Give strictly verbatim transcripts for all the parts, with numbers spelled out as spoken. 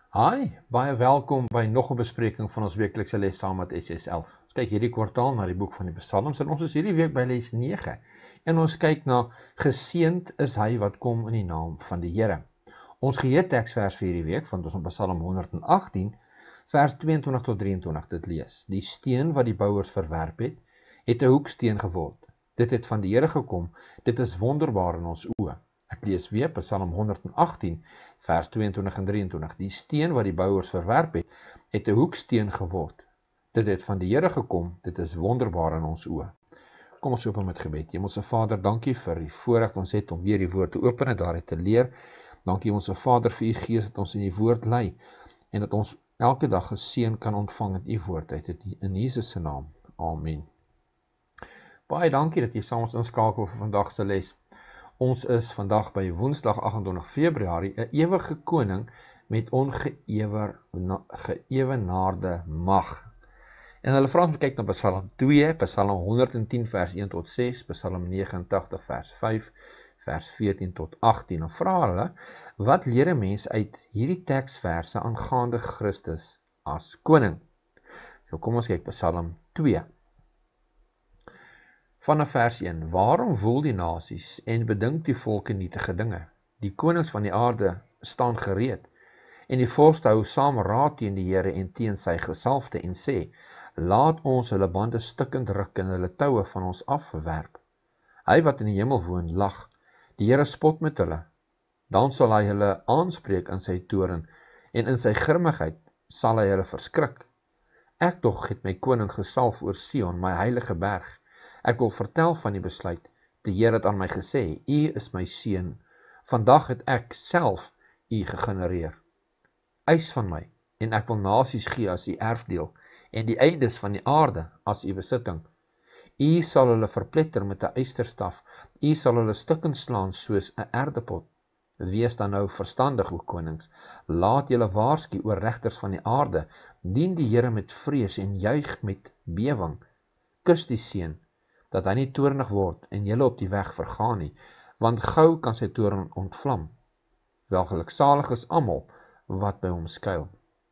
Hi, baie welkom by nog 'n bespreking van ons weeklikse les saam met S S L. Ons kyk hierdie kwartaal na die boek van die Psalms en ons is hierdie week by les nege. En ons kyk na geseënd is hy wat kom in die naam van die Here. Ons geheerteksvers vir hierdie week van ons op Psalm honderdagtien vers tweeëntwintig tot drieëntwintig dit lees. Die steen wat die bouers verwerp het, het 'n hoeksteen geword. Dit het van die Here gekom. Dit is wonderbaar in ons oë. Ek lees weer Psalm honderdagtien vers tweeëntwintig en drieëntwintig. Die steen wat die bouers verwerp het, het 'n hoeksteen geword. Dit het van die Here gekom. Dit is wonderbaar in ons oë. Kom ons open met gebed. Hemelse Vader, dankie vir die voorreg ons het om weer die woord te open en daaruit te leer. Dankie Hemelse Vader vir u Gees dat ons in die woord lei en dat ons elke dag geseën kan ontvang in u woord uit in Jesus se naam. Amen. Baie dankie dat jy saam ons inskakel vir vandag se les. Ons is vandag by Woensdag agt-en-twintig Februarie, 'n ewige koning met ongeëwenaarde mag. En hulle vra ons kyk na Psalm twee, Psalm honderdtien vers een tot ses, Psalm negenentagtig vers vyf, vers veertien tot agttien. En vra hulle, wat leer 'n mens uit hierdie teksverse aangaande Christus as koning? So kom ons kyk Psalm twee. Vanaf vers een, waarom woel die nasies en bedink die volke nietige dinge? Die konings van die aarde staan gereed, en die vorste hou saam raad teen die Here en teen sy gesalfde en sê, laat ons hulle bande stikkend ruk en hulle toue van ons afwerp. Hy wat in die hemel woon, lag, die Here spot met hulle. Dan sal hy hulle aanspreek in sy toorn, en in sy grimmigheid sal hy hulle verskrik. Ek tog het my koning gesalf oor Sion, my heilige berg. Ek wil vertel van die besluit. Die Here het aan my gesê, u is my seun. Vandag het ek self u gegenereer. Eis van my, en ek wil nasies gee as u erfdeel, en die eindes van die aarde as u besitting. U sal hulle verpletter met 'n ysterstaf, u sal hulle stukkend slaan soos 'n erdepot. Wees dan nou verstandig, o konings, laat julle waarsku oor regters van die aarde, dien die Here met vrees en juig met bewing. Kus die seun, dat hy nie toornig word en julle op die weg vergaan nie, want gou kan sy toorn ontvlam. Welgeluksalig is almal wat by hom skuil.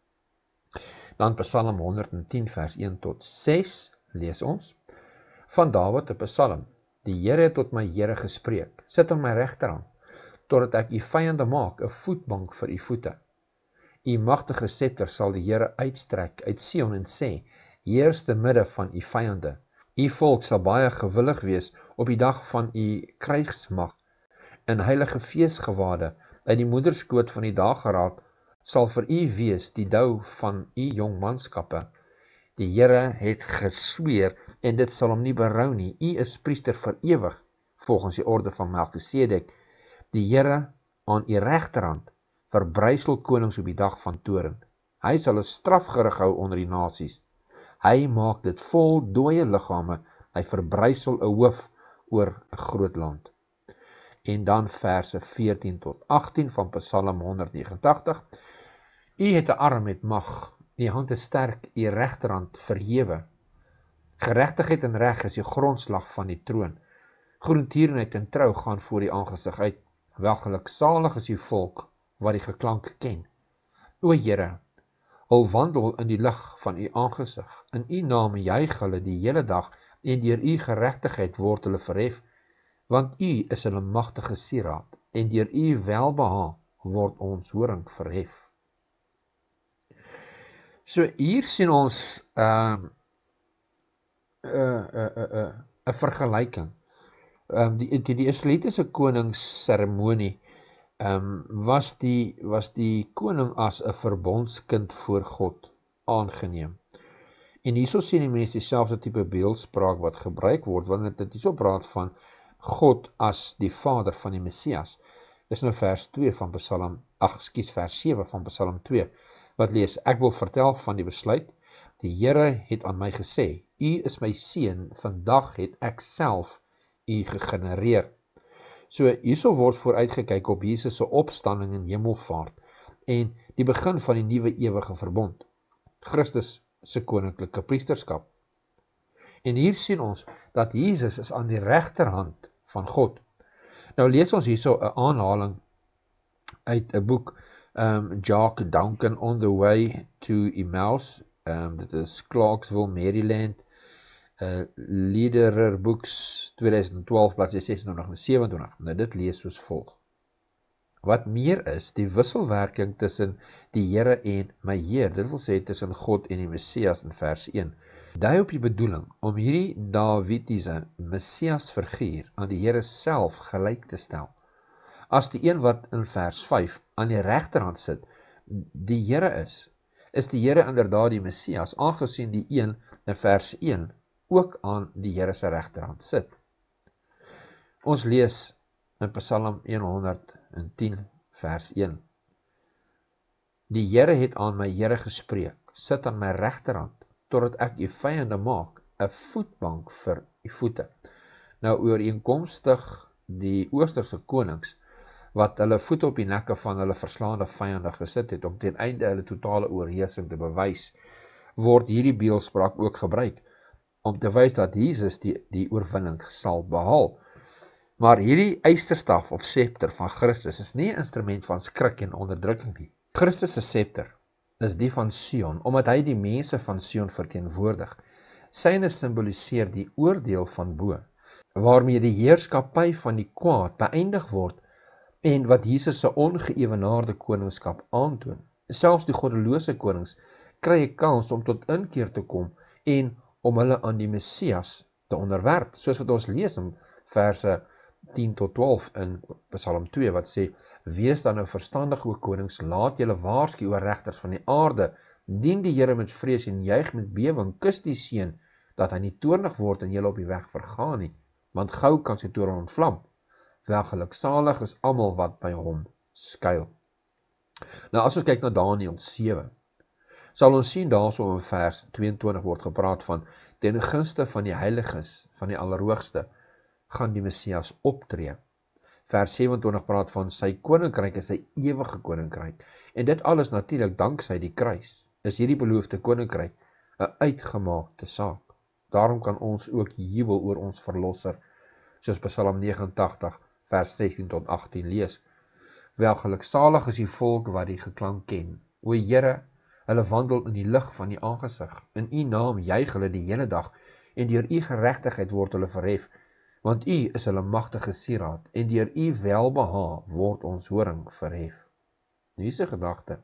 Dan Psalm honderdtien vers een tot ses lees ons. Van Dawid 'n Psalm. Die Here het tot my Here gespreek. Sit aan my regterhand, totdat ek u vyande maak 'n voetbank vir u voete. U magtige scepter sal die Here uitstrek uit Sion en sê, heers te midde van u vyande. U volk sal baie gewillig wees op die dag van u krygsmag. In heilige feesgewade uit die moederskoot van die dageraad sal vir u wees die dou van u jong manskappe. Die Here het gesweer en dit sal hom nie berou nie. U is priester vir ewig, volgens die orde van Melchisedek. Die Here aan u regterhand verbrysel konings op die dag van toorn. Hy sal 'n strafgerig hou onder die nasies. Hy maak dit vol dooie liggame, hy verbrysel 'n hoof oor 'n groot land. En dan verse veertien tot agttien van Psalm honderdnegenentagtig. U het 'n arm met mag, u hand is sterk, u regterhand verhewe. Geregtigheid en reg is die grondslag van die troon. Goedertierenheid en trou gaan voor die aangesig uit. Welgeluksalig is die volk wat die geklank ken. O Here, hul wandel in die lig van u aangesig. In u naam juig hulle die hele dag en deur u geregtigheid word hulle verhef, want u is hulle magtige sieraad en deur u welbehaag word ons horing verhef. So hier sien ons 'n uh, 'n uh, uh, uh, uh, uh, vergelyking. Um, die die, die Israelitiese koningsseremonie um, was die was die koning as 'n verbondskind voor God aangeneem. En hierso sien die mense dieselfde tipe beeldspraak wat gebruik word, want dit hierso praat van God as die Vader van die Messias. Dis nou vers twee van Psalm, ag, ekskuus, vers sewe van Psalm twee, wat lees, ek wil vertel van die besluit, die Here het aan my gesê, u is my seun, vandag het ek self u gegenereer. So hierso word vooruitgekyk op Jesus se opstanding en hemelvaart en die begin van die nuwe ewige verbond. Christus se koninklike priesterskap. En hier sien ons dat Jesus is aan die regterhand van God. Nou lees ons hierso 'n aanhaling uit 'n boek Um, Jack Duncan on the way to Emmaus, um, dit is Clarksville, Maryland, uh, Lederer Books twintig twaalf, bladsy sesentwintig en sewenentwintig. Nou dit lees soos volg. Wat meer is, die wisselwerking tussen die Here en my Heer, dit wil sê tussen God en die Messias in vers een, dui op die bedoeling om hierdie Davidiese Messias figuur aan die Here self gelyk te stel, as die een wat in vers vyf aan die regterhand sit, die Here is, is die Here inderdaad die Messias, aangesien die een in vers een ook aan die Here se regterhand sit. Ons lees in Psalm honderdtien vers een. Die Here het aan my Here gespreek, sit aan my regterhand, totdat ek u vyande maak, 'n voetbank vir u voete. Nou ooreenkomstig die oosterse konings, wat hulle voete op die nekke van hulle verslaande vyande gesit het, om ten einde hulle totale oorheersing te bewys, word hierdie beeldspraak ook gebruik, om te wys dat Jesus die, die oorwinning sal behaal. Maar hierdie eysterstaf of scepter van Christus is nie 'n instrument van skrik en onderdrukking nie. Christus se scepter is die van Sion, omdat hy die mense van Sion verteenwoordig. Syne simboliseer die oordeel van bo, waarmee die heerskappy van die kwaad beëindig word en wat Jesus se ongeëwenaarde koningskap aantoon. Selfs die goddelose konings kry 'n kans om tot inkeer te kom en om hulle aan die Messias te onderwerp, soos wat ons lees in verse tien tot twaalf in Psalm twee, wat sê, wees dan nou verstandig, o konings, laat julle waarsku, o regters van die aarde, dien die Here met vrees en juig met bewing, kus die seun, dat hy nie toornig word en julle op die weg vergaan nie, want gou kan sy toorn ontvlam. Welgeluksalig is almal wat by hom skuil. Nou as ons kyk na Daniël sewe, sal ons sien daarso in vers tweeëntwintig word gepraat van, ten gunste van die heiliges, van die Allerhoogste, gaan die Messias optree. Vers sewenentwintig praat van sy koninkryk is sy ewige koninkryk. En dit alles natuurlik danksy die kruis. Is hierdie beloofde koninkryk 'n uitgemaakte saak. Daarom kan ons ook jubel oor ons verlosser, soos Psalm negenentagtig vers sestien tot agttien lees. Welgeluksalig is die volk wat die geklank ken. O Here, hulle wandel in die lig van die aangesig. In u naam juig hulle die hele dag en deur u geregtigheid word hulle verhef. Want u is hulle magtige sieraad, en deur u welbehae word ons horing verhef. Nu is 'n gedagte.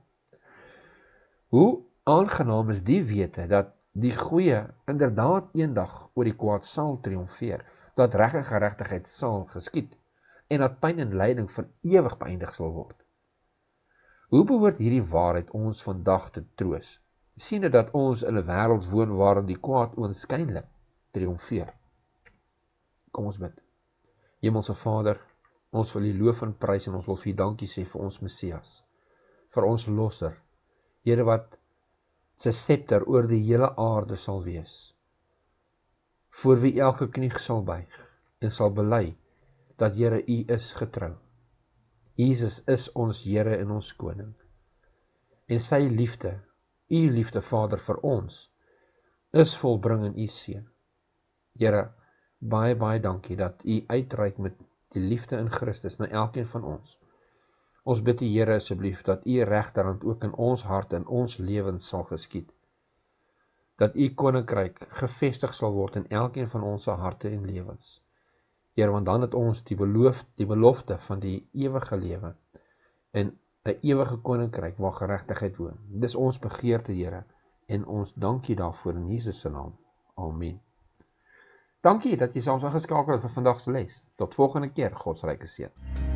Hoe aangenaam is die wete, dat die goeie inderdaad eendag oor die kwaad sal triomfeer, dat reg en geregtigheid sal geskied, en dat pyn en lyding vir ewig beëindig sal word. Hoe behoort hierdie waarheid ons vandag te troos, siende dat ons in 'n wêreld woon waarin die kwaad oënskynlik triomfeer? Kom ons bid. Hemelse Vader, ons wil U loof en prys en ons wil vir U dankie sê vir ons Messias, vir ons losser, Here wat sy scepter oor die hele aarde sal wees, voor wie elke knie sal buig en sal bely dat Here U is getrou. Jesus is ons Here en ons koning, en sy liefde, U liefde Vader vir ons, is volbring in U seun. Here, baie, baie dankie dat U uitreik met die liefde in Christus na elkeen van ons. Ons bid U Here asseblief dat U regterhand ook in ons harte en ons lewens sal geskied. Dat U koninkryk gevestig sal word in elkeen van ons harte en lewens. Here, want dan het ons die belofte, die belofte van die ewige lewe en 'n ewige koninkryk waar geregtigheid woon. Dis ons begeerte, Here, en ons dankie daarvoor in Jesus se naam. Amen. Dankie dat jy saam ingeskakel het vir vandag se les. Tot volgende keer, God se ryke seën.